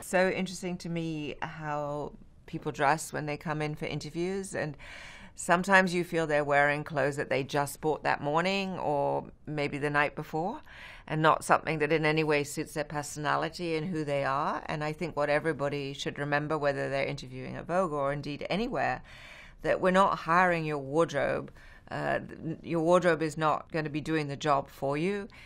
It's so interesting to me how people dress when they come in for interviews, and sometimes you feel they're wearing clothes that they just bought that morning or maybe the night before, and not something that in any way suits their personality and who they are. And I think what everybody should remember, whether they're interviewing at Vogue or indeed anywhere, that we're not hiring your wardrobe. Your wardrobe is not going to be doing the job for you.